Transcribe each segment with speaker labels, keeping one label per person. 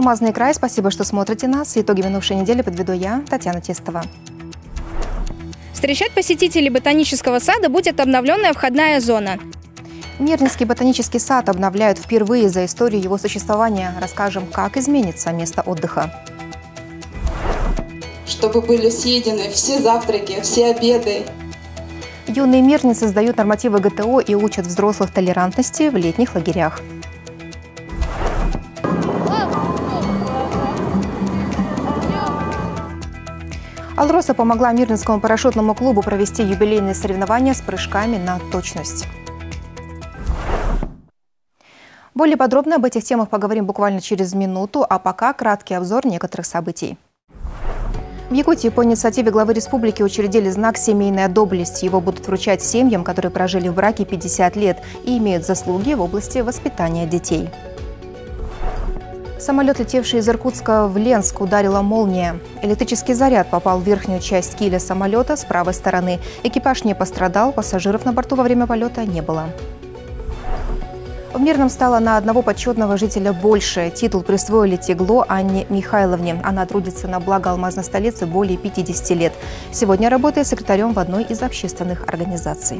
Speaker 1: Алмазный край. Спасибо, что смотрите нас. Итоги минувшей недели подведу я, Татьяна Тестова.
Speaker 2: Встречать посетителей ботанического сада будет обновленная входная зона.
Speaker 1: Мирнинский ботанический сад обновляют впервые за историю его существования. Расскажем, как изменится место отдыха.
Speaker 3: Чтобы были съедены все завтраки, все обеды.
Speaker 1: Юные мирницы сдают нормативы ГТО и учат взрослых толерантности в летних лагерях. Алроса помогла Мирнинскому парашютному клубу провести юбилейные соревнования с прыжками на точность. Более подробно об этих темах поговорим буквально через минуту, а пока краткий обзор некоторых событий. В Якутии по инициативе главы республики учредили знак «Семейная доблесть». Его будут вручать семьям, которые прожили в браке 50 лет и имеют заслуги в области воспитания детей. Самолет, летевший из Иркутска в Ленск, ударила молния. Электрический заряд попал в верхнюю часть киля самолета с правой стороны. Экипаж не пострадал, пассажиров на борту во время полета не было. В Мирном стало на одного почетного жителя больше. Титул присвоили Тегло Анне Михайловне. Она трудится на благо алмазной столицы более 50 лет. Сегодня работает секретарем в одной из общественных организаций.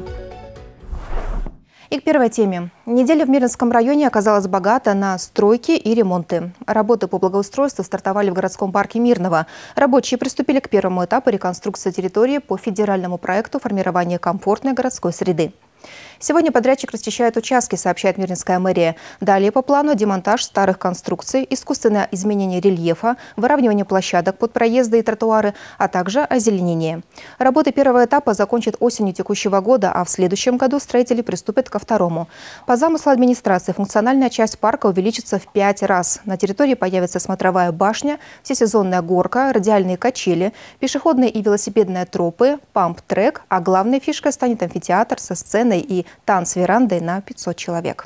Speaker 1: И к первой теме. Неделя в Мирнинском районе оказалась богата на стройки и ремонты. Работы по благоустройству стартовали в городском парке Мирного. Рабочие приступили к первому этапу реконструкции территории по федеральному проекту формирования комфортной городской среды. Сегодня подрядчик расчищает участки, сообщает Мирнинская мэрия. Далее по плану демонтаж старых конструкций, искусственное изменение рельефа, выравнивание площадок под проезды и тротуары, а также озеленение. Работы первого этапа закончат осенью текущего года, а в следующем году строители приступят ко второму. По замыслу администрации функциональная часть парка увеличится в 5 раз. На территории появится смотровая башня, всесезонная горка, радиальные качели, пешеходные и велосипедные тропы, памп-трек, а главной фишкой станет амфитеатр со сценой и танц-верандой на 500 человек.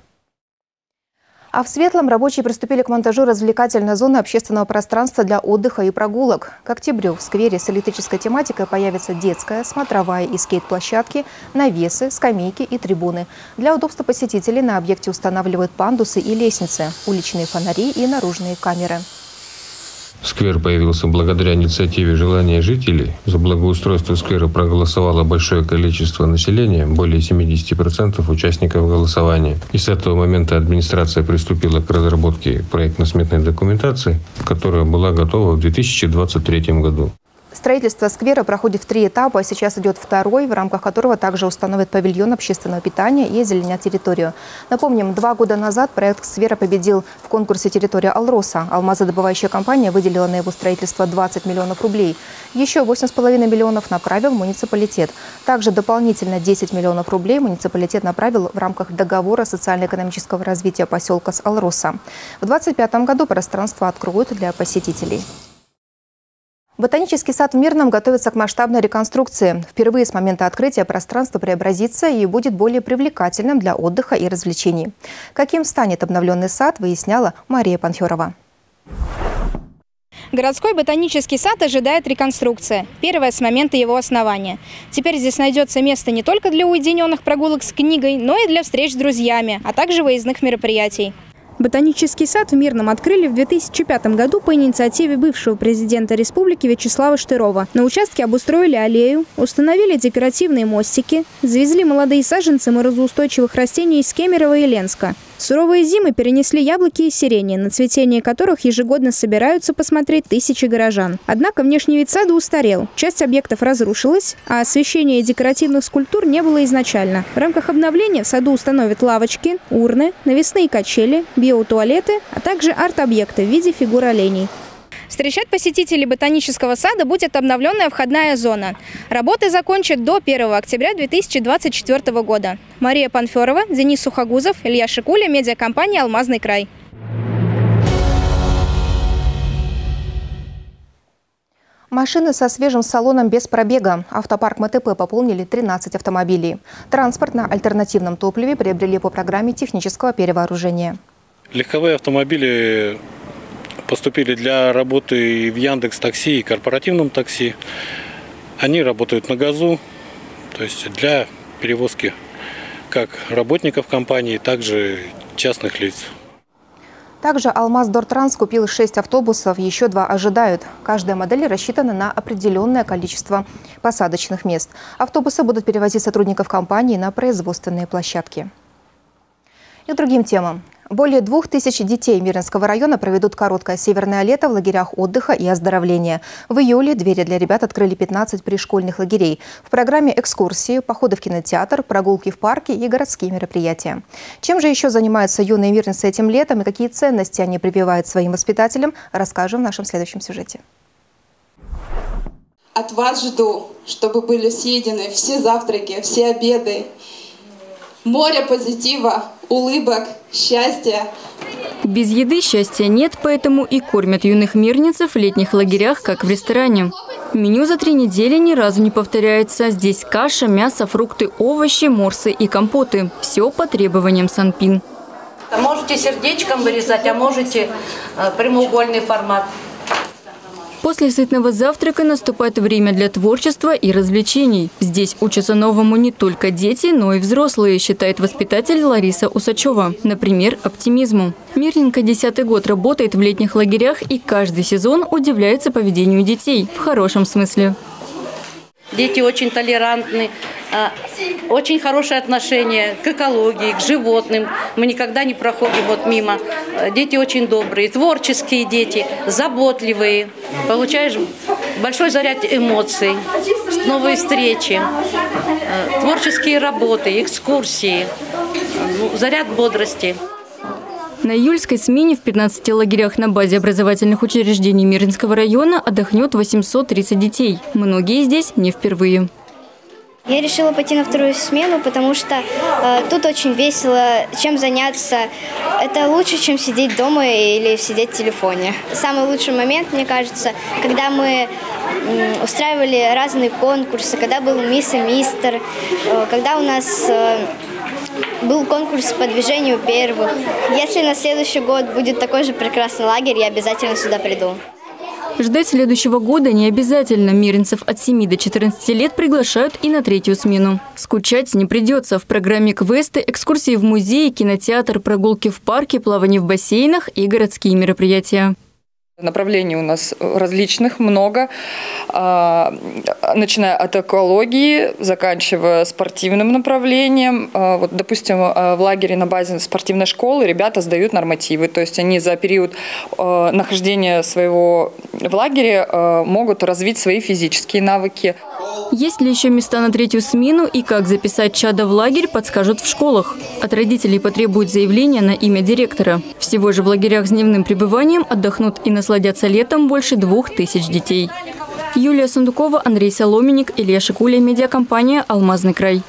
Speaker 1: А в Светлом рабочие приступили к монтажу развлекательной зоны общественного пространства для отдыха и прогулок. К октябрю в сквере с электрической тематикой появится детская, смотровая и скейт-площадки, навесы, скамейки и трибуны. Для удобства посетителей на объекте устанавливают пандусы и лестницы, уличные фонари и наружные камеры.
Speaker 4: Сквер появился благодаря инициативе желания жителей. За благоустройство сквера проголосовало большое количество населения, более 70% участников голосования. И с этого момента администрация приступила к разработке проектно-сметной документации, которая была готова в 2023 году.
Speaker 1: Строительство сквера проходит в 3 этапа, а сейчас идет второй, в рамках которого также установят павильон общественного питания и озеленят территорию. Напомним, 2 года назад проект сквера победил в конкурсе «Территория Алроса». Алмазодобывающая компания выделила на его строительство 20 миллионов рублей. Еще 8,5 миллионов направил муниципалитет. Также дополнительно 10 миллионов рублей муниципалитет направил в рамках договора социально-экономического развития поселка с Алроса. В 2025 году пространство откроют для посетителей. Ботанический сад в Мирном готовится к масштабной реконструкции. Впервые с момента открытия пространство преобразится и будет более привлекательным для отдыха и развлечений. Каким станет обновленный сад, выясняла Мария Панферова.
Speaker 2: Городской ботанический сад ожидает реконструкция. Первая с момента его основания. Теперь здесь найдется место не только для уединенных прогулок с книгой, но и для встреч с друзьями, а также выездных мероприятий. Ботанический сад в Мирном открыли в 2005 году по инициативе бывшего президента республики Вячеслава Штырова. На участке обустроили аллею, установили декоративные мостики, завезли молодые саженцы морозоустойчивых растений из Кемерово и Ленска. Суровые зимы перенесли яблоки и сирени, на цветение которых ежегодно собираются посмотреть тысячи горожан. Однако внешний вид сада устарел. Часть объектов разрушилась, а освещения декоративных скульптур не было изначально. В рамках обновления в саду установят лавочки, урны, навесные качели, биотуалеты, а также арт-объекты в виде фигур оленей. Встречать посетителей ботанического сада будет обновленная входная зона. Работы закончат до 1 октября 2024 года. Мария Панферова, Денис Сухогузов, Илья Шикуля, медиакомпания «Алмазный край».
Speaker 1: Машины со свежим салоном без пробега. Автопарк МТП пополнили 13 автомобилей. Транспорт на альтернативном топливе приобрели по программе технического перевооружения.
Speaker 5: Легковые автомобили поступили для работы в Яндекс.Такси и корпоративном такси. Они работают на газу, то есть для перевозки как работников компании, так и частных лиц.
Speaker 1: Также Алмаздортранс купил 6 автобусов, еще 2 ожидают. Каждая модель рассчитана на определенное количество посадочных мест. Автобусы будут перевозить сотрудников компании на производственные площадки. И к другим темам. Более 2000 детей Мирнинского района проведут короткое северное лето в лагерях отдыха и оздоровления. В июле двери для ребят открыли 15 пришкольных лагерей. В программе экскурсии, походы в кинотеатр, прогулки в парке и городские мероприятия. Чем же еще занимаются юные мирнинцы этим летом и какие ценности они прививают своим воспитателям, расскажем в нашем следующем сюжете.
Speaker 3: От вас жду, чтобы были съедены все завтраки, все обеды. Море позитива, улыбок, счастья.
Speaker 6: Без еды счастья нет, поэтому и кормят юных мирнинцев в летних лагерях, как в ресторане. Меню за 3 недели ни разу не повторяется. Здесь каша, мясо, фрукты, овощи, морсы и компоты. Все по требованиям Санпин.
Speaker 7: Можете сердечком вырезать, а можете прямоугольный формат.
Speaker 6: После сытного завтрака наступает время для творчества и развлечений. Здесь учатся новому не только дети, но и взрослые, считает воспитатель Лариса Усачева. Например, оптимизму. Мирнинка 10-й год работает в летних лагерях и каждый сезон удивляется поведению детей. В хорошем смысле.
Speaker 7: Дети очень толерантны, очень хорошее отношение к экологии, к животным. Мы никогда не проходим мимо. Дети очень добрые, творческие дети, заботливые. Получаешь большой заряд эмоций, новые встречи, творческие работы, экскурсии, заряд бодрости.
Speaker 6: На июльской смене в 15 лагерях на базе образовательных учреждений Мирнинского района отдохнет 830 детей. Многие здесь не впервые.
Speaker 8: Я решила пойти на вторую смену, потому что тут очень весело, чем заняться. Это лучше, чем сидеть дома или сидеть в телефоне. Самый лучший момент, мне кажется, когда мы устраивали разные конкурсы, когда был мисс и мистер, когда у нас был конкурс по движению первых. Если на следующий год будет такой же прекрасный лагерь, я обязательно сюда приду.
Speaker 6: Ждать следующего года не обязательно. Мирнинцев от 7 до 14 лет приглашают и на 3-ю смену. Скучать не придется. В программе квесты, экскурсии в музей, кинотеатр, прогулки в парке, плавание в бассейнах и городские мероприятия.
Speaker 9: Направлений у нас различных много, начиная от экологии, заканчивая спортивным направлением. Вот, допустим, в лагере на базе спортивной школы ребята сдают нормативы, то есть они за период нахождения своего в лагере могут развить свои физические навыки.
Speaker 6: Есть ли еще места на 3-ю смену и как записать чада в лагерь, подскажут в школах. От родителей потребуют заявление на имя директора. Всего же в лагерях с дневным пребыванием отдохнут и насладятся летом больше 2000 детей. Юлия Сундукова, Андрей Соломенник, Илья Шикуля, медиакомпания «Алмазный край».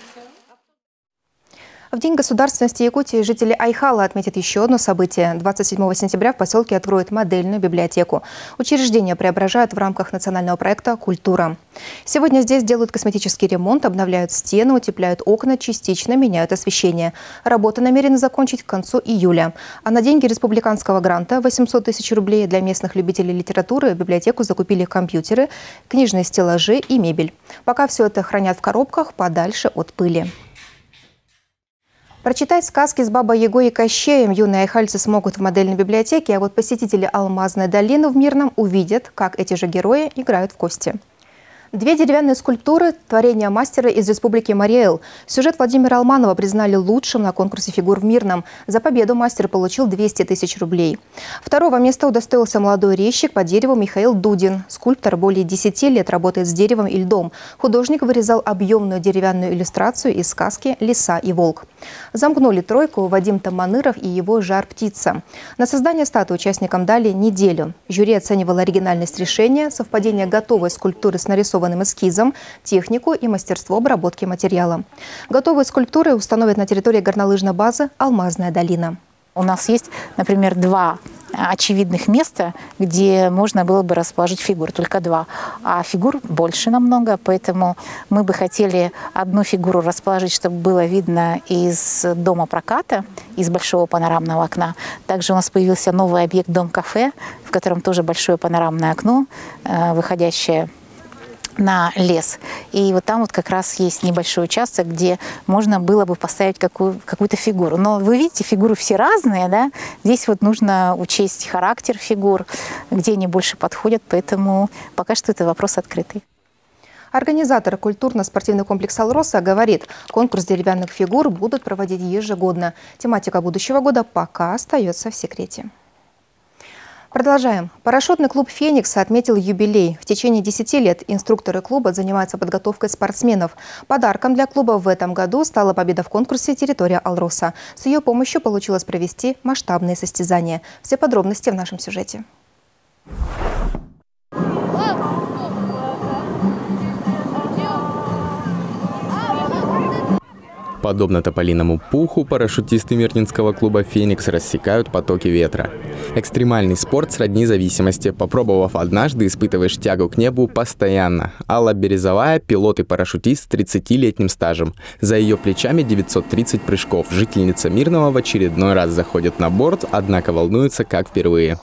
Speaker 1: В День государственности Якутии жители Айхала отметят еще одно событие. 27 сентября в поселке откроют модельную библиотеку. Учреждение преображают в рамках национального проекта «Культура». Сегодня здесь делают косметический ремонт, обновляют стены, утепляют окна, частично меняют освещение. Работы намерены закончить к концу июля. А на деньги республиканского гранта 800 000 рублей для местных любителей литературы в библиотеку закупили компьютеры, книжные стеллажи и мебель. Пока все это хранят в коробках подальше от пыли. Прочитать сказки с Бабой Ягой и Кощеем юные айхальцы смогут в модельной библиотеке, а вот посетители Алмазной долины в Мирном увидят, как эти же герои играют в кости. 2 деревянные скульптуры – творения мастера из республики Марий-Эл. Сюжет Владимира Алманова признали лучшим на конкурсе фигур в Мирном. За победу мастер получил 200 000 рублей. Второго места удостоился молодой резчик по дереву Михаил Дудин. Скульптор более 10 лет работает с деревом и льдом. Художник вырезал объемную деревянную иллюстрацию из сказки «Лиса и волк». Замкнули тройку Вадим Таманыров и его «Жар-птица». На создание статуи участникам дали неделю. Жюри оценивало оригинальность решения, совпадение готовой скульптуры с нарисованным эскизом, технику и мастерство обработки материала. Готовые скульптуры установят на территории горнолыжной базы «Алмазная долина».
Speaker 10: У нас есть, например, 2 очевидных места, где можно было бы расположить фигуры, только 2. А фигур больше намного, поэтому мы бы хотели одну фигуру расположить, чтобы было видно из дома проката, из большого панорамного окна. Также у нас появился новый объект «Дом-кафе», в котором тоже большое панорамное окно, выходящее на лес. И вот там вот как раз есть небольшой участок, где можно было бы поставить какую-то фигуру. Но вы видите, фигуры все разные, да? Здесь вот нужно учесть характер фигур, где они больше подходят, поэтому пока что это вопрос открытый.
Speaker 1: Организатор культурно-спортивный комплекс «Алроса» говорит, конкурс деревянных фигур будут проводить ежегодно. Тематика будущего года пока остается в секрете. Продолжаем. Парашютный клуб «Феникс» отметил юбилей. В течение 10 лет инструкторы клуба занимаются подготовкой спортсменов. Подарком для клуба в этом году стала победа в конкурсе «Территория Алроса». С ее помощью получилось провести масштабные состязания. Все подробности в нашем сюжете.
Speaker 11: Подобно тополиному пуху, парашютисты Мирнинского клуба «Феникс» рассекают потоки ветра. Экстремальный спорт сродни зависимости. Попробовав однажды, испытываешь тягу к небу постоянно. Алла Березовая – пилот и парашютист с 30-летним стажем. За ее плечами 930 прыжков. Жительница Мирного в очередной раз заходит на борт, однако волнуется как впервые.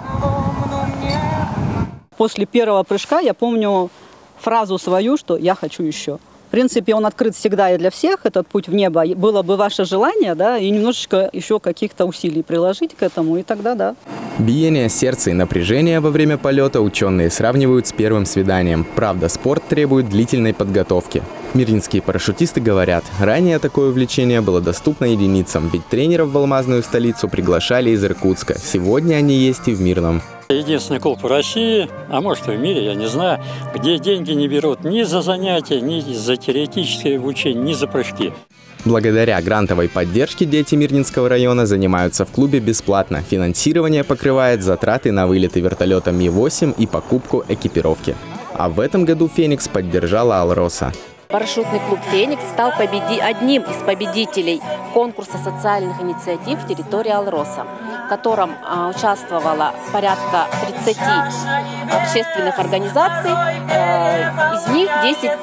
Speaker 12: После первого прыжка я помню фразу свою, что «я хочу еще». В принципе, он открыт всегда и для всех, этот путь в небо. Было бы ваше желание, да, и немножечко еще каких-то усилий приложить к этому, и тогда да.
Speaker 11: Биение сердца и напряжение во время полета ученые сравнивают с первым свиданием. Правда, спорт требует длительной подготовки. Мирнинские парашютисты говорят, ранее такое увлечение было доступно единицам, ведь тренеров в алмазную столицу приглашали из Иркутска. Сегодня они есть и в Мирном.
Speaker 13: Единственный клуб в России, а может и в мире, я не знаю, где деньги не берут ни за занятия, ни за теоретическое обучение, ни за прыжки.
Speaker 11: Благодаря грантовой поддержке дети Мирнинского района занимаются в клубе бесплатно. Финансирование покрывает затраты на вылеты вертолета Ми-8 и покупку экипировки. А в этом году «Феникс» поддержала «Алроса».
Speaker 14: Парашютный клуб «Феникс» стал одним из победителей конкурса социальных инициатив «Территория Алроса», в котором участвовало порядка 30 общественных организаций. Из них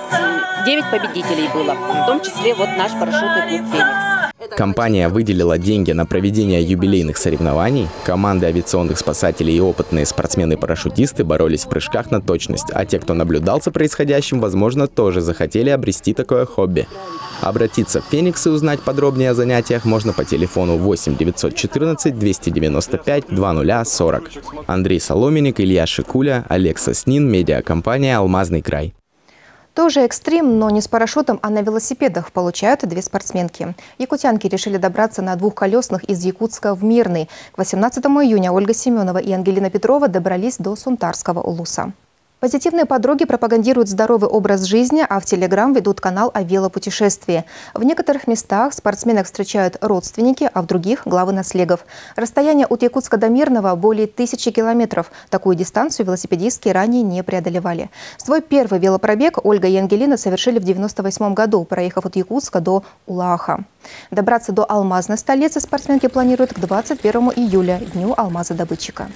Speaker 14: 9 победителей было, в том числе вот наш парашютный клуб «Феникс».
Speaker 11: Компания выделила деньги на проведение юбилейных соревнований. Команды авиационных спасателей и опытные спортсмены-парашютисты боролись в прыжках на точность, а те, кто наблюдал за происходящим, возможно, тоже захотели обрести такое хобби. Обратиться в «Феникс» и узнать подробнее о занятиях можно по телефону 8 914 295 2040. Андрей Соломенник, Илья Шикуля, Олег Соснин, медиакомпания «Алмазный край».
Speaker 1: Тоже экстрим, но не с парашютом, а на велосипедах получают две спортсменки. Якутянки решили добраться на двухколесных из Якутска в Мирный. К 18 июня Ольга Семенова и Ангелина Петрова добрались до Сунтарского улуса. Позитивные подруги пропагандируют здоровый образ жизни, а в Телеграм ведут канал о велопутешествии. В некоторых местах спортсменок встречают родственники, а в других – главы наследов. Расстояние от Якутска до Мирного более 1000 километров. Такую дистанцию велосипедистки ранее не преодолевали. Свой первый велопробег Ольга и Ангелина совершили в 1998 году, проехав от Якутска до Улааха. Добраться до алмазной столицы спортсменки планируют к 21 июля, дню алмазодобытчика.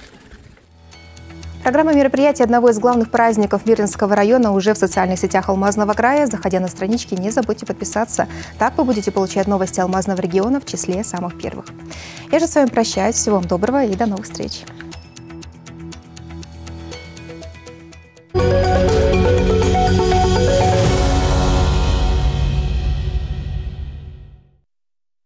Speaker 1: Программа мероприятий одного из главных праздников Мирнинского района уже в социальных сетях Алмазного края. Заходя на странички, не забудьте подписаться. Так вы будете получать новости Алмазного региона в числе самых первых. Я же с вами прощаюсь. Всего вам доброго и до новых встреч.